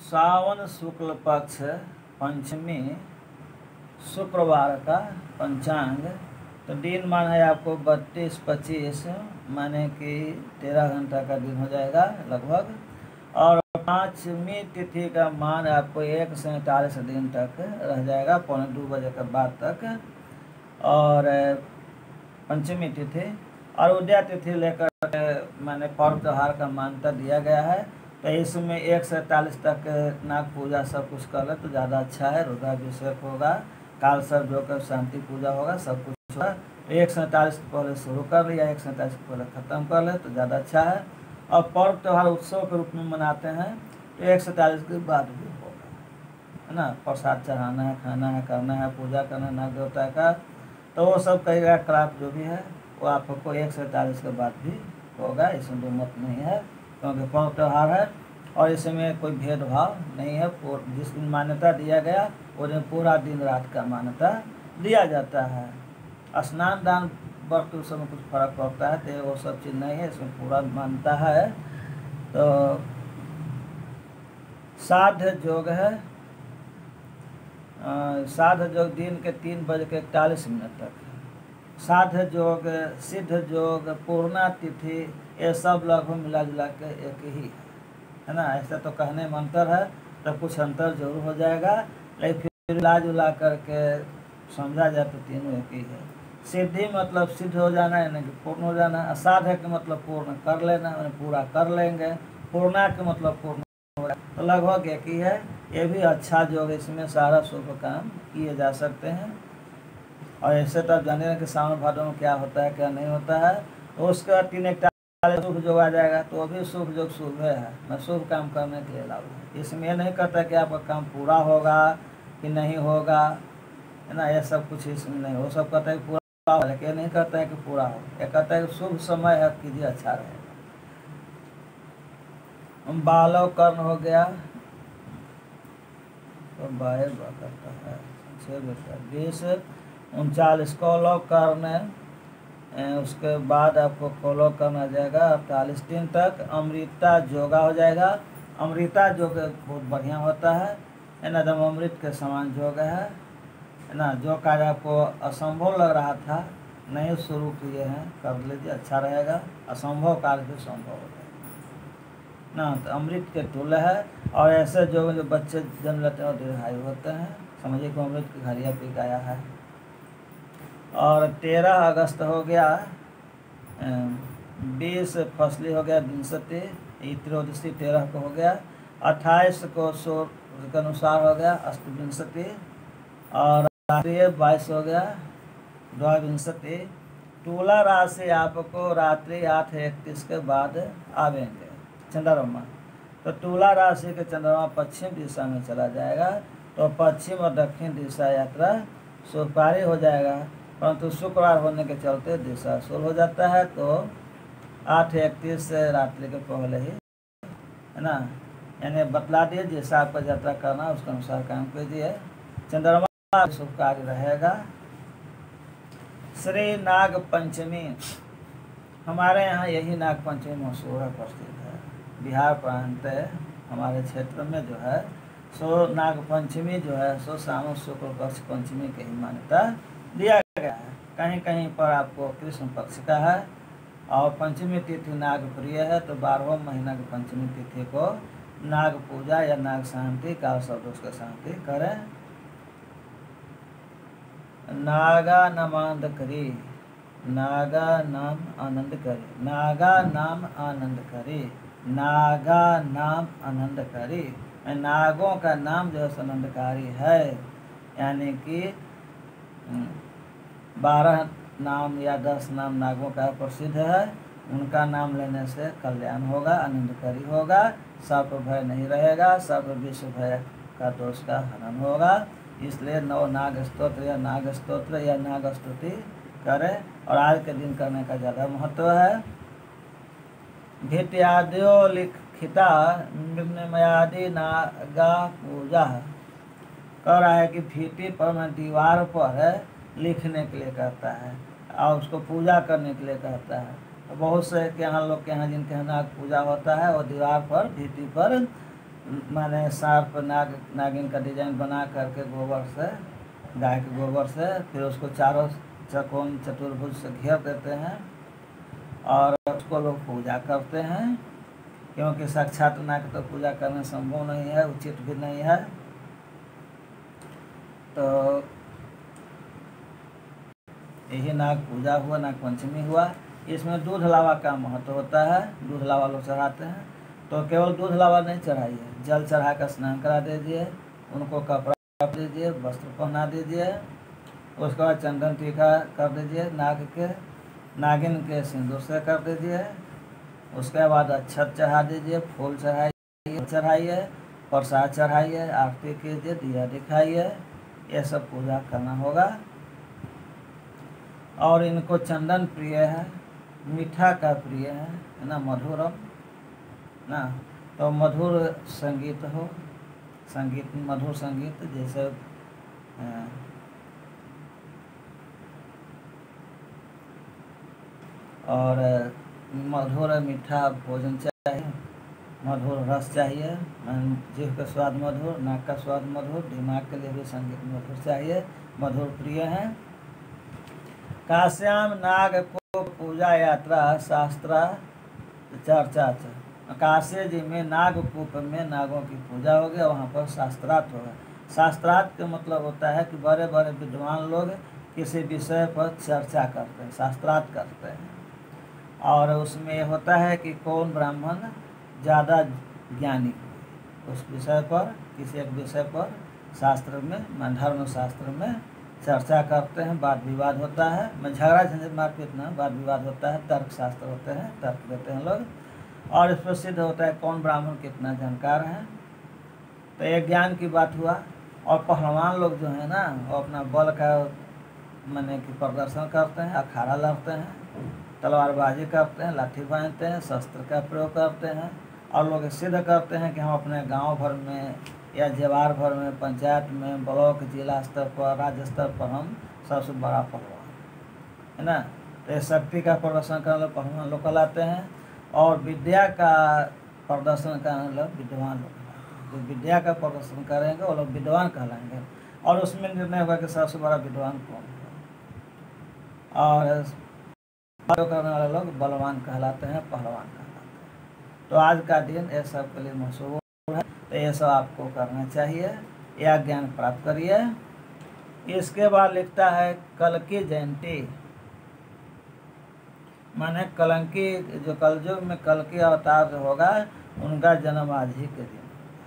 सावन शुक्ल पक्ष पंचमी शुक्रवार का पंचांग। तो दिन मान है आपको 32-25, माने कि 13 घंटा का दिन हो जाएगा लगभग। और पाँचवीं तिथि का मान आपको 1 से 48 दिन तक रह जाएगा, 2:45 बजे के बाद तक। और पंचमी तिथि और उदया तिथि लेकर मैंने पर्व त्यौहार का मान्यता दिया गया है। तो इसमें 1 से 48 तक नाग पूजा सब कुछ कर ले तो ज़्यादा अच्छा है। रुद्राभिषेक होगा, काल सर्प जोकर शांति पूजा होगा, सब कुछ होगा। तो 1 से 48 के पहले शुरू कर लिया, 1 से 48 के पहले ख़त्म कर ले तो ज़्यादा अच्छा है। और पर्व त्यौहार उत्सव के रूप में मनाते हैं तो 1 से 48 के बाद भी होगा, है ना। प्रसाद चढ़ाना है, खाना है, करना है, पूजा करना है नाग देवता का, तो वो सब कई क्राफ्ट जो भी है वो आपको 1 से 48 के बाद भी होगा। इसमें दो मत नहीं है, क्योंकि पर्व त्यौहार है और इसमें कोई भेदभाव नहीं है। जिस दिन मान्यता दिया गया वो दिन पूरा दिन रात का मान्यता दिया जाता है। स्नान दान व्रत उस समय कुछ फर्क पड़ता है, तो वो सब चीज़ नहीं है, इसमें पूरा मान्यता है। तो साध्य योग है, साध्य योग दिन के 3:41 तक। साध्य योग, सिद्ध योग, पूर्णा तिथि, ये सब लगभग मिला जुला के एक ही है ना। ऐसा तो कहने में अंतर है, तो कुछ अंतर जरूर हो जाएगा, लेकिन फिर मिला जुला करके समझा जाए तो तीनों एक ही है। सिद्धि मतलब सिद्ध हो जाना, यानी कि पूर्ण हो जाना। असाध्य के मतलब पूर्ण कर लेना, यानी पूरा कर लेंगे। पूर्णा के मतलब पूर्ण हो जाए, तो लगभग एक ही है। ये भी अच्छा योग, इसमें सारा शुभ काम किए जा सकते हैं। और ऐसे तो आप जाने कि सावन भादों में क्या होता है क्या नहीं होता है। तो उसके बाद 3:41 शुभ योग आ जाएगा, तो वो भी शुभ योग शुभ है, मैं शुभ काम करने के लिए लागू है। इसमें यह नहीं कहता कि आपका काम पूरा होगा कि नहीं होगा, है ना। यह सब कुछ इसमें नहीं, वो सब कहता है कि पूरा हो, लेकिन नहीं कहता है कि पूरा हो। यह कहता है कि शुभ समय है, कीजिए, अच्छा रहेगा। बालव कर्ण हो गया तो बाहर करता है 20-39 कोलो कर्ण। उसके बाद आपको कोलो कर्ण आ जाएगा 48 दिन तक। अमृता जोगा हो जाएगा। अमृता जोग बहुत बढ़िया होता है ना, एकदम अमृत के समान जोग है ना। जो कार्य आपको असंभव लग रहा था, नहीं शुरू किए हैं, कर लीजिए, अच्छा रहेगा। असंभव कार्य भी संभव हो जाएगा ना। तो अमृत के तुल्य है। और ऐसे जो बच्चे जन्म लेते हैं वो दीर्घायु होते हैं, समझिए कि अमृत की घड़िया पी गया है। और 13 अगस्त हो गया 20 फसली हो गया विंशति, त्रयोदशी 13 को हो गया। 28 को सूर्य के अनुसार हो गया अष्टविंशति। और रात्रि 22 हो गया द्वाविंशति। तुला राशि आपको रात्रि 8:31 के बाद आवेंगे चंद्रमा। तो तुला राशि के चंद्रमा पश्चिम दिशा में चला जाएगा, तो पश्चिम और दक्षिण दिशा यात्रा शुभकारी हो जाएगा। परंतु शुक्रवार होने के चलते दिशा शुरू हो जाता है, तो 8:31 से रात्रि के पहले ही, है ना। यानी बतला दिए जैसा आपको यात्रा करना उसके अनुसार काम कीजिए। चंद्रमा शुभ कार्य रहेगा। श्री नाग पंचमी, हमारे यहाँ यही नाग पंचमी मशहूर है, प्रसिद्ध है। बिहार प्रांत हमारे क्षेत्र में जो है सो नाग पंचमी जो है सो सावन शुक्ल पक्ष पंचमी की ही मान्यता दिया गया है। कहीं कहीं पर आपको कृष्ण पक्ष का है। और पंचमी तिथि नाग प्रिय है, तो 12वें महीना की पंचमी तिथि को नाग पूजा या नाग शांति, काल सर्प का शांति करें। नागा नमानंद करी, नागा नाम आनंद करी, नागा नाम आनंद करी, नागा नाम आनंद करी। नागों का नाम जो है आनंदकारी है, यानी कि 12 नाम या 10 नाम नागों का प्रसिद्ध है। उनका नाम लेने से कल्याण होगा, आनंदकारी होगा, सर्प भय नहीं रहेगा, सर्प विश्व भय का दोष का हनन होगा। इसलिए नव नाग स्तोत्र या नाग स्तोत्र या नाग स्तुति करें, और आज के दिन करने का ज़्यादा महत्व है। भित्याद्यो लिखिता निम्नमयादि नागा पूजा, कह रहा है कि भीति पर में दीवार पर लिखने के लिए कहता है और उसको पूजा करने के लिए कहता है। तो बहुत से के यहाँ लोग के यहाँ जिनके यहाँ नाग पूजा होता है वो दीवार पर भीति पर माने सांप नागिन का डिजाइन बना करके गोबर से, गाय के गोबर से, फिर उसको चारों चकोन चतुर्भुज से घेर देते हैं और उसको लोग पूजा करते हैं, क्योंकि साक्षात नाग तो पूजा करना संभव नहीं है, उचित भी नहीं है। तो यही नाग पूजा हुआ, नाग पंचमी हुआ। इसमें दूध लावा का महत्व होता है, दूध लावा लोग चढ़ाते हैं। तो केवल दूध लावा नहीं चढ़ाइए, जल चढ़ा कर स्नान करा दीजिए, उनको कपड़ा दीजिए, वस्त्र पहना दीजिए, उसके बाद चंदन टीका कर दीजिए, नागिन के सिंदूर से कर दीजिए, उसके बाद अक्षत चढ़ा दीजिए, फूल चढ़ाइए, प्रसाद चढ़ाइए, आरती कीजिए, दिया दिखाइए, ये सब पूजा करना होगा। और इनको चंदन प्रिय है, मीठा का प्रिय है ना, मधुरम ना, तो मधुर संगीत हो, संगीत मधुर संगीत, जैसे और मधुर मीठा भोजन चाहिए, मधुर रस चाहिए, जीभ का स्वाद मधुर, नाक का स्वाद मधुर, दिमाग के लिए भी संगीत मधुर चाहिए, मधुर प्रिय है। काश्याम नाग को पूजा यात्रा शास्त्रा चर्चा। काशी जी में नागकूप में नागों की पूजा होगी, वहाँ पर शास्त्रार्थ होगा। शास्त्रार्थ का मतलब होता है कि बड़े बड़े विद्वान लोग किसी विषय पर चर्चा करते हैं, शास्त्रार्थ करते हैं, और उसमें होता है कि कौन ब्राह्मण ज़्यादा ज्ञानी हो उस विषय पर, किसी एक विषय पर शास्त्र में, धर्म शास्त्र में चर्चा करते हैं, वाद विवाद होता है, मैं झगड़ा झंझट मारपीट ना, वाद विवाद होता है, तर्क शास्त्र होते हैं, तर्क देते हैं लोग, और इस पर सिद्ध होता है कौन ब्राह्मण कितना जानकार है। तो ये ज्ञान की बात हुआ। और पहलवान लोग जो है ना, वो अपना बल का माने कि प्रदर्शन करते हैं, अखाड़ा लड़ते हैं, तलवारबाजी करते हैं, लाठी बांधते हैं, शस्त्र का प्रयोग करते हैं, और लोग सिद्ध करते हैं कि हम अपने गांव भर में या जवार भर में, पंचायत में, ब्लॉक, जिला स्तर पर, राज्य स्तर पर हम सबसे बड़ा पहलवान है ना। तो शक्ति का प्रदर्शन करने वाले पहलवान लोग कहलाते हैं, और विद्या का प्रदर्शन करने वाले विद्वान लोग, जो विद्या का प्रदर्शन करेंगे वो लोग विद्वान कहलाएंगे, और उसमें निर्णय होगा कि सबसे बड़ा विद्वान कौन है। और करने वाले लोग बलवान कहलाते हैं, पहलवान कहलाते हैं। तो आज का दिन ये सब के लिए मशहूर है, तो ये सब आपको करना चाहिए, यह ज्ञान प्राप्त करिए। इसके बाद लिखता है कल्कि जयंती, माने कलंकी, जो कलयुग में कल्कि अवतार जो होगा उनका जन्म आज ही के दिन।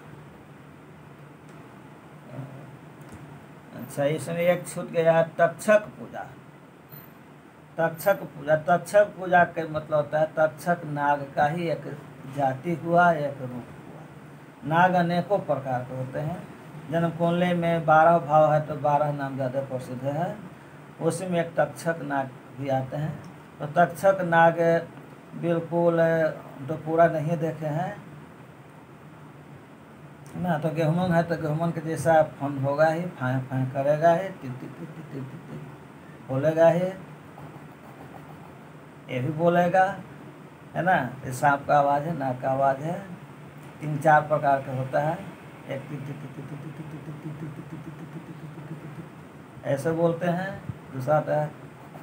अच्छा, इसमें एक छूट गया है तक्षक पूजा। तक्षक पूजा, तक्षक पूजा का मतलब होता है तक्षक नाग का ही एक जाति हुआ, एक रूप हुआ। नाग अनेकों प्रकार के होते हैं, जन्म कुंडली में 12 भाव है तो 12 नाम ज़्यादा प्रसिद्ध है, उसी में एक तक्षक नाग भी आते हैं। तो तक्षक नाग बिल्कुल तो पूरा नहीं देखे हैं ना, तो गेहूमन है तो गेहूमन के जैसा फन होगा ही, फाँ फाँ करेगा ही, टिक बोलेगा ही, ये भी बोलेगा है ना। ये सांप का आवाज़ है, नाग का आवाज़ है, 3-4 प्रकार का होता है। एक ऐसे बोलते हैं, दूसरा होता है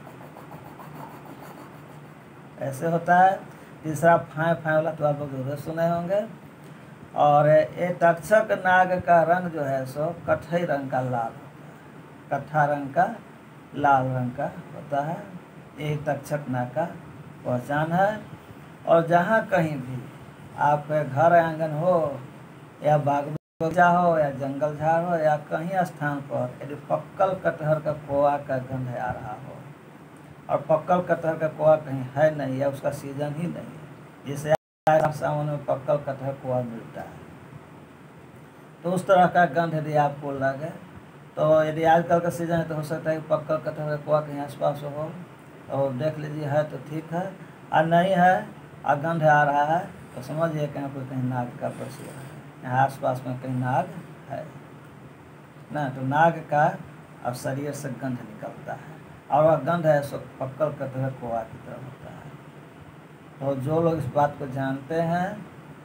ऐसे होता है, तीसरा फाँ फाँ वाला तो आप लोग जरूर सुने होंगे। और ये तक्षक नाग का रंग जो है सो कत्थई रंग का लाल होता है, कत्था रंग का लाल रंग का होता है, ये तक्षक नाग का पहचान है। और जहाँ कहीं भी आपके घर आंगन हो या बाग बगीचा हो या जंगल झाड़ हो या कहीं स्थान पर यदि पक्कल कटहर का कोआ का गंध आ रहा हो, और पक्कल कटहर का कोआ कहीं है नहीं या उसका सीजन ही नहीं है, जैसे सावन में पक्कल कटहर कोआ मिलता है, तो उस तरह का गंध यदि आपको लगे, तो यदि आजकल का सीजन है तो हो सकता है कि पक्कल कटहर का कोआ कहीं आसपास हो, और देख लीजिए है तो ठीक है, और नहीं है और गंध आ रहा है तो समझिए कहीं पर कहीं नाग का प्रश्न है, यहाँ आसपास में कहीं नाग है ना। तो नाग का अब शरीर से गंध निकलता है, और वह गंध है सो पक्कल कटहर कोआ की तरह होता है। तो जो लोग इस बात को जानते हैं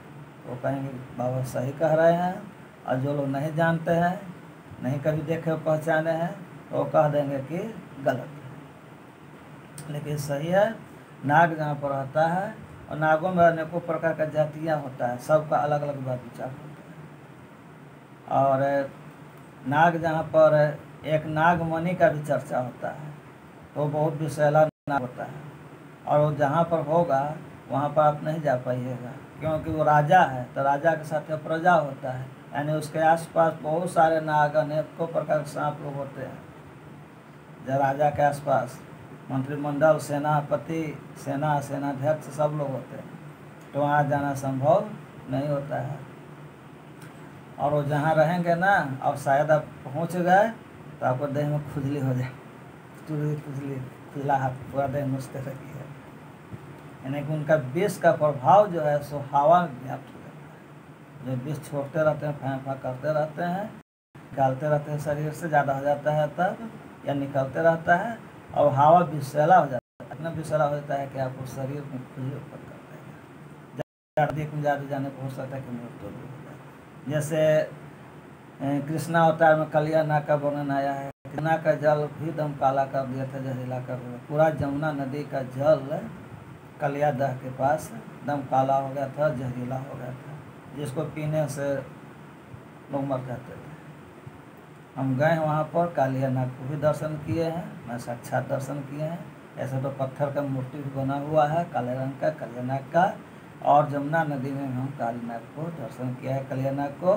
वो कहेंगे बाबा सही कह रहे हैं, और जो लोग नहीं जानते हैं, नहीं कभी देखे पहचाने हैं, तो वो कह देंगे कि गलत है। लेकिन सही है, नाग जहाँ पर रहता है, और नागों में अनेकों प्रकार का जातियाँ होता है, सबका अलग अलग बात विचार होता है। और नाग जहाँ पर एक नागमणि का भी चर्चा होता है, तो बहुत विषैला नाग होता है, और वो जहाँ पर होगा वहाँ पर आप नहीं जा पाइएगा, क्योंकि वो राजा है, तो राजा के साथ प्रजा होता है, यानी उसके आसपास बहुत सारे नाग, अनेकों प्रकार के सांप लोग होते हैं। जब राजा के आसपास मंत्रिमंडल, सेनापति, सेनाध्यक्ष सब लोग होते हैं, तो वहाँ जाना संभव नहीं होता है। और वो जहाँ रहेंगे ना, और शायद आप पहुँच गए तो आपको देह में खुजली हो जाए, खुजली खुजला हाथ, पूरा देह मुझते रखी है। यानी कि उनका विष का प्रभाव जो है सो हवा में व्याप्त हो जाता है। जो विष छोड़ते रहते हैं, फाँ करते रहते हैं, निकालते रहते हैं, शरीर से ज़्यादा हो जाता है तब, या निकलते रहता है, और हवा विषैला हो जाता है। इतना विषैला हो जाता है कि आपको शरीर में खुजली उत्पन्न कर देगा, ज़्यादा जाने पर हो सकता है कि मृत्यु भी हो जाए। जैसे कृष्णा अवतार में कलिया नाग का वर्णन आया है। कृष्णा का जल भी दम काला कर दिया था, जहरीला कर दिया। पूरा जमुना नदी का जल कलिया दह के पास दम काला हो गया था, जहरीला हो गया था, जिसको पीने से लोग मर जाते थे। हम गए वहाँ पर, कालिया नाग को भी दर्शन किए हैं, मैं साक्षात दर्शन किए हैं। ऐसा तो पत्थर का मूर्ति भी बना हुआ है काले रंग का, कालिया नाग का, और जमुना नदी में हम काली नाग को दर्शन किया है। कालिया नाग को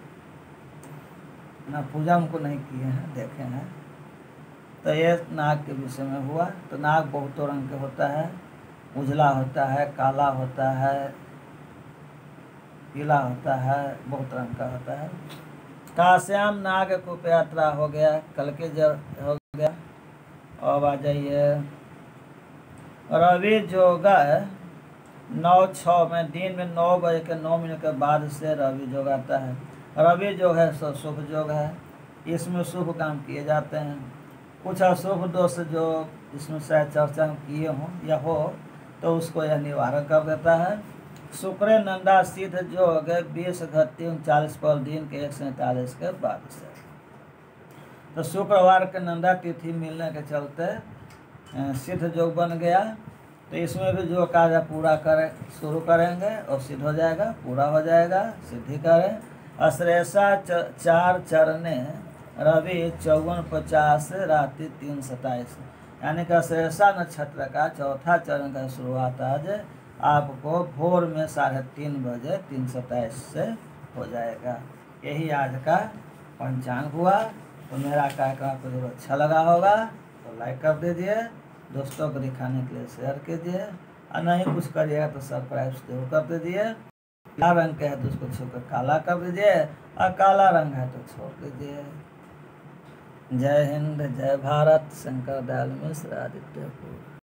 ना पूजा उनको नहीं किए हैं, देखे हैं। तो ये नाग के विषय में हुआ। तो नाग बहुतों रंग के होता है, उजला होता है, काला होता है, पीला होता है, बहुत रंग का होता है। काश्याम नाग कुप यात्रा हो गया, कल के जब हो गया। अब आ जाइए रवि जोग 9:06 में, दिन में 9 बजे के 9 मिनट के बाद से रवि जोग आता है। रवि जो है सो शुभ जोग है, इसमें शुभ काम किए जाते हैं। कुछ अशुभ दोष जो इसमें शायद चर्चा किए हों या हो, तो उसको यह निवारण कर देता है। शुक्र नंदा सिद्ध जोग 20-39 पर दिन के 147 के बाद से। तो शुक्रवार के नंदा तिथि मिलने के चलते सिद्ध जोग बन गया। तो इसमें भी जो कार्य पूरा करें शुरू करेंगे और सिद्ध हो जाएगा, पूरा हो जाएगा, सिद्धि करें। अश्लेषा 4 चरणे रवि 54-50 रात्रि 3-27, यानी कि अश्लेषा नक्षत्र का चौथा चरण का शुरुआत आज आपको भोर में 3:30 बजे 3:27 से हो जाएगा। यही आज का पंचांग हुआ। तो मेरा कार्यक्रम आपको जरूर अच्छा लगा होगा तो लाइक कर दीजिए, दोस्तों को दिखाने के लिए शेयर कीजिए, और नहीं कुछ करिएगा तो सब्सक्राइब जरूर कर दीजिए। लाल रंग का है तो उसको छोड़कर काला कर दीजिए, और काला रंग है तो छोड़ दीजिए। जय हिंद, जय भारत। शंकर दयाल मिश्र, आदित्यपुर।